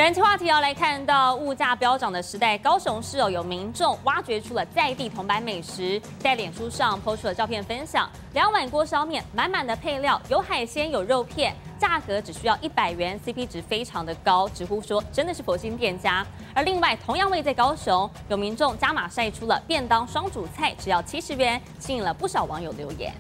本期话题要来看到物价飙涨的时代，高雄市有民众挖掘出了在地铜板美食，在脸书上抛出了照片分享，2碗锅烧面，满满的配料，有海鲜有肉片，价格只需要100元 ，CP 值非常的高，直呼说真的是佛心店家。而另外，同样位在高雄，有民众加码晒出了便当双主菜，只要70元，吸引了不少网友留言。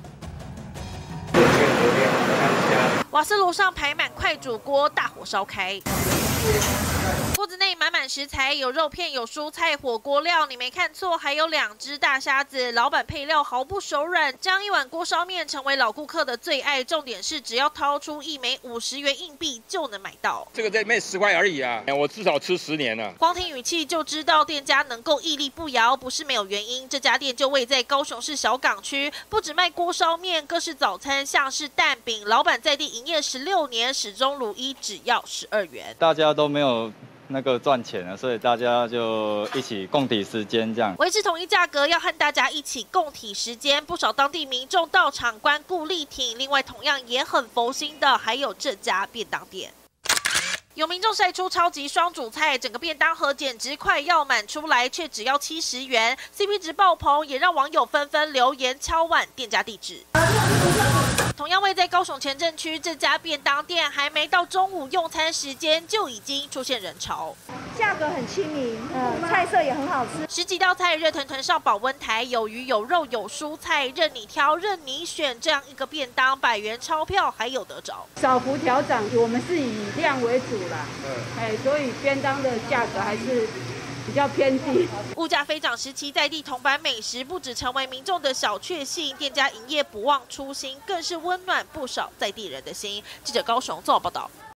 瓦斯炉上排满快煮锅，大火烧开。锅子内满满食材，有肉片，有蔬菜，火锅料你没看错，还有2只大虾子。老板配料毫不手软，将1碗锅烧面成为老顾客的最爱。重点是只要掏出1枚50元硬币就能买到。 这个在卖10块而已啊！我至少吃10年了。 光听语气就知道店家能够屹立不摇，不是没有原因。这家店就位在高雄市小港区，不只卖锅烧面，各式早餐，像是蛋饼。老板在地营业16年，始终如一，只要12元。 大家都没有那个赚钱了，所以大家就一起共体时间这样。 维持统一价格，要和大家一起共体时间。不少当地民众到场关顾力挺。另外，同样也很佛心的，还有这家便当店。 有民众晒出超级双主菜，整个便当盒简直快要满出来，却只要70元 ，CP 值爆棚，也让网友纷纷留言敲碗店家地址。同样位在高雄前镇区，这家便当店还没到中午用餐时间，就已经出现人潮。 价格很亲民，菜色也很好吃。 10几道菜热腾腾上保温台，有鱼有肉有蔬菜，任你挑任你选。这样一个便当，100元钞票还有得找。 小幅调整，我们是以量为主啦。所以便当的价格还是比较偏低。 物价飞涨时期，在地铜板美食不只成为民众的小确幸，店家营业不忘初心，更是温暖不少在地人的心。记者高雄综合报道。